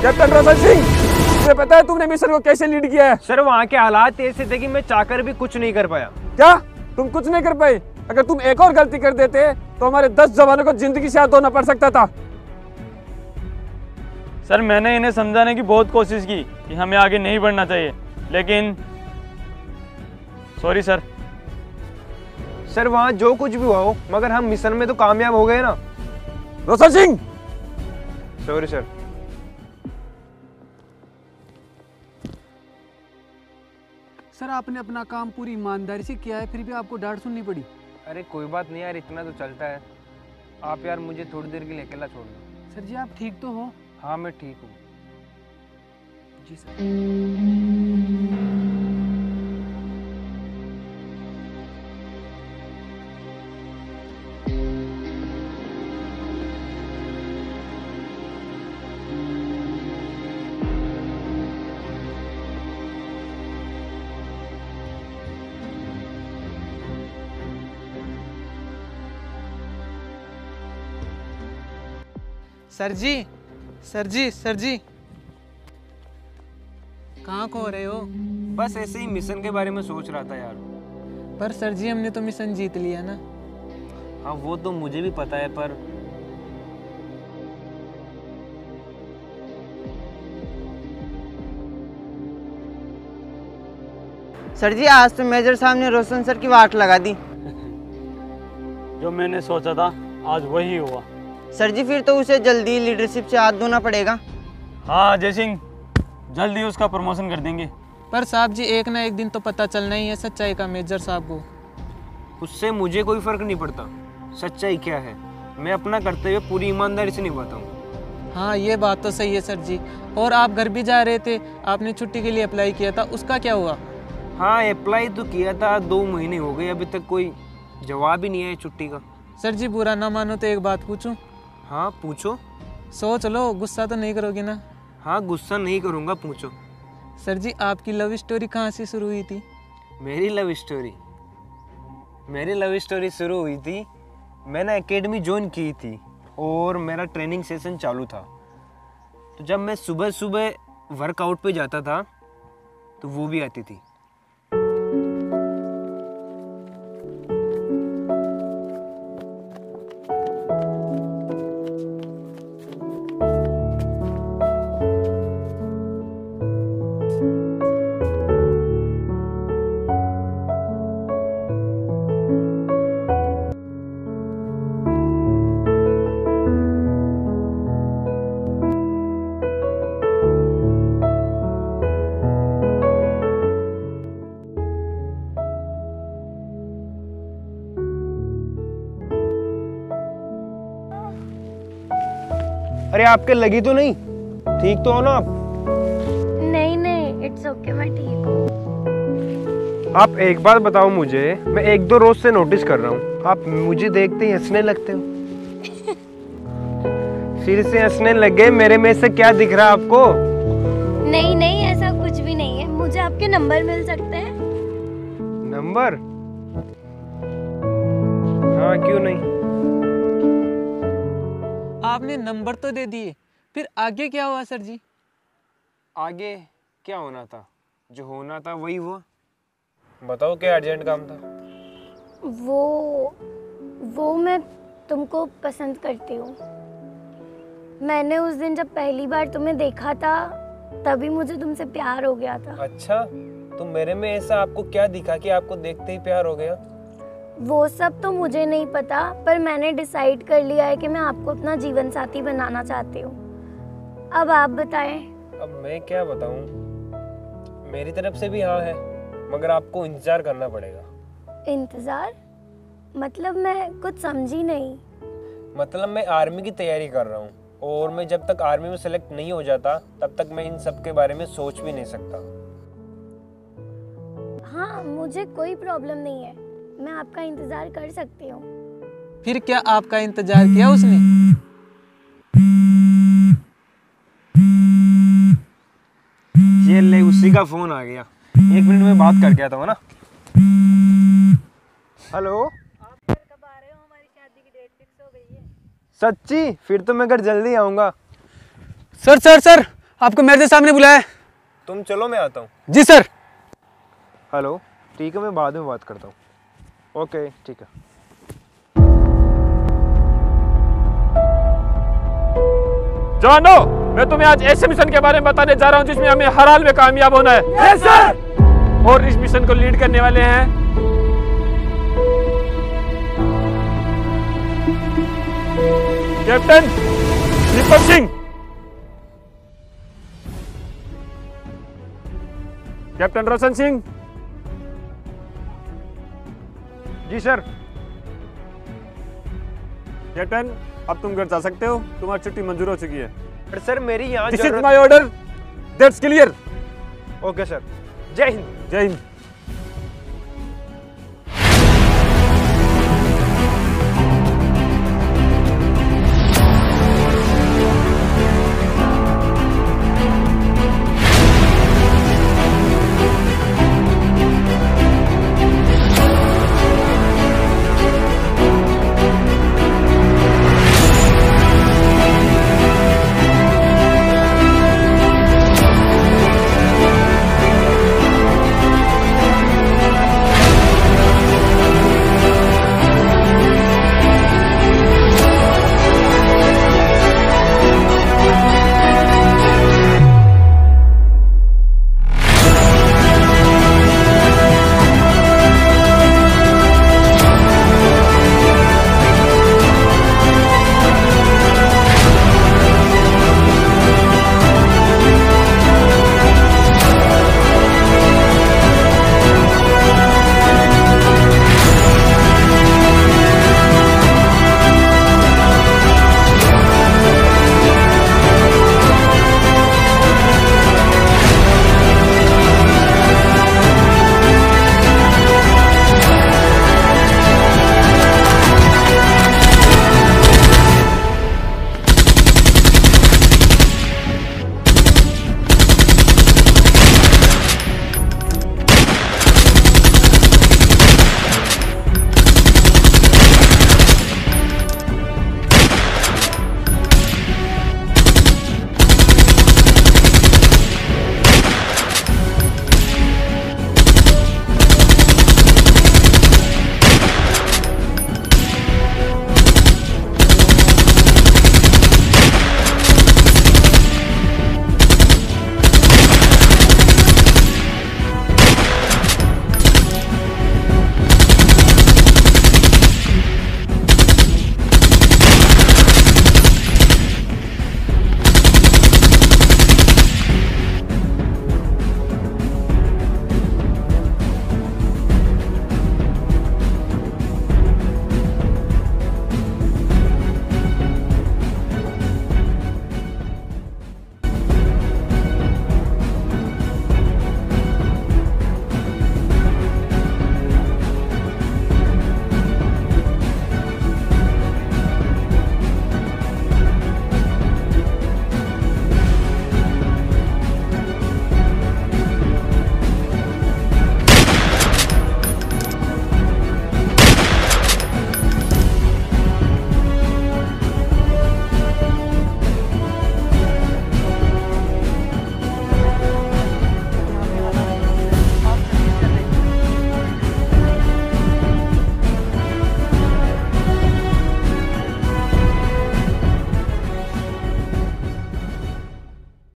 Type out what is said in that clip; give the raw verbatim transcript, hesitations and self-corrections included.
Captain Roshan Singh, तुम्हें पता है तुमने मिशन को कैसे लीड किया है? सर वहाँ के हालात ऐसे थे कि मैं चाहकर भी कुछ नहीं कर पाया। क्या तुम कुछ नहीं कर पाए? अगर तुम एक और गलती कर देते तो हमारे दस जवानों को जिंदगी से हाथ धोना पड़ सकता था। सर मैंने इन्हें समझाने की बहुत कोशिश की कि हमें आगे नहीं बढ़ना चाहिए, लेकिन सॉरी सर। सर वहाँ जो कुछ भी हुआ हो, मगर हम मिशन में तो कामयाब हो गए ना। Roshan Singh, sorry sir. Sir आपने अपना काम पूरी ईमानदारी से किया है, फिर भी आपको डांट सुननी पड़ी। अरे कोई बात नहीं यार, इतना तो चलता है। आप यार मुझे थोड़ी देर के लिए अकेला छोड़ दो। सर जी आप ठीक तो हो? हाँ मैं ठीक हूँ। जी sir. Sir ji, sir ji, sir ji, कहाँ को हो रहे हो? बस ऐसे ही मिशन के बारे में सोच रहा था यार। पर सर जी हमने तो मिशन जीत लिया ना। हाँ वो तो मुझे भी पता है, पर सर जी आज तो मेजर साहब ने रोशन सर की वाट लगा दी। जो मैंने सोचा था आज वही हुआ। सर जी फिर तो उसे जल्दी लीडरशिप से हाथ धोना पड़ेगा। हाँ जय सिंह, जल्दी उसका प्रमोशन कर देंगे। पर साहब जी एक ना एक दिन तो पता चलना ही है सच्चाई का मेजर साहब को। उससे मुझे कोई फर्क नहीं पड़ता सच्चाई क्या है। मैं अपना कर्तव्य पूरी ईमानदारी से निभाता हूँ। हाँ ये बात तो सही है सर जी। और आप घर भी जा रहे थे, आपने छुट्टी के लिए अप्लाई किया था, उसका क्या हुआ? हाँ अप्लाई तो किया था, दो महीने हो गए, अभी तक कोई जवाब ही नहीं है छुट्टी का। सर जी बुरा ना मानो तो एक बात पूछूं? हाँ पूछो। सोच लो, गुस्सा तो नहीं करोगे ना? हाँ गुस्सा नहीं करूँगा, पूछो। सर जी आपकी लव स्टोरी कहाँ से शुरू हुई थी? मेरी लव स्टोरी मेरी लव स्टोरी शुरू हुई थी, मैंने एकेडमी ज्वाइन की थी और मेरा ट्रेनिंग सेशन चालू था। तो जब मैं सुबह सुबह वर्कआउट पे जाता था तो वो भी आती थी। अरे आपके लगी तो नहीं? ठीक तो हो ना आप? नहीं नहीं इट्स ओके, मैं ठीक हूँ। आप एक बात बताओ मुझे, मैं एक दो रोज से नोटिस कर रहा हूँ, आप मुझे देखते ही हंसने लगते हो। फिर से हंसने लगे, मेरे में से क्या दिख रहा है आपको? नहीं नहीं ऐसा कुछ भी नहीं है। मुझे आपके नंबर मिल सकते हैं? नंबर? हाँ क्यों नहीं। आपने नंबर तो दे दिए, फिर आगे क्या हुआ सर जी? आगे क्या होना था, जो होना था वही हुआ। बताओ क्या अर्जेंट काम था? वो वो मैं तुमको पसंद करती हूँ। मैंने उस दिन जब पहली बार तुम्हें देखा था तभी मुझे तुमसे प्यार हो गया था। अच्छा, तो मेरे में ऐसा आपको क्या दिखा कि आपको देखते ही प्यार हो गया? वो सब तो मुझे नहीं पता, पर मैंने डिसाइड कर लिया है कि मैं आपको अपना जीवन साथी बनाना चाहती हूँ। अब आप बताएं। अब मैं क्या बताऊँ, मेरी तरफ से भी हाँ है, मगर आपको इंतजार करना पड़ेगा। इंतजार? मतलब मैं कुछ समझी नहीं। मतलब मैं आर्मी की तैयारी कर रहा हूँ और मैं जब तक आर्मी में सेलेक्ट नहीं हो जाता तब तक मैं इन सब के बारे में सोच भी नहीं सकता। हाँ मुझे कोई प्रॉब्लम नहीं है, मैं आपका इंतजार कर सकती हूँ। फिर क्या आपका इंतजार किया उसने? ये ले उसी का फोन आ गया, एक मिनट में बात कर गया था ना। हेलो, आप घर कब आ रहे हो? हमारी शादी की डेट फिक्स हो गई है। सच्ची? फिर तो मैं घर जल्दी आऊंगा। सर सर सर आपको मेरे सामने बुलाया है। तुम चलो, मैं आता हूँ। जी सर। हेलो, ठीक है, मैं बाद में बात करता हूँ। ओके, ठीक है। जवानों, मैं तुम्हें आज ऐसे मिशन के बारे में बताने जा रहा हूं जिसमें हमें हर हाल में कामयाब होना है। Yes sir. और इस मिशन को लीड करने वाले हैं कैप्टन दीपक सिंह, कैप्टन रोशन सिंह। जी सर। कैप्टन, अब तुम घर जा सकते हो, तुम्हारी छुट्टी मंजूर हो चुकी है। पर सर मेरी यहाँ दिस इज जरूरत- my order, that's clear. Okay sir, जय हिंद। जय हिंद।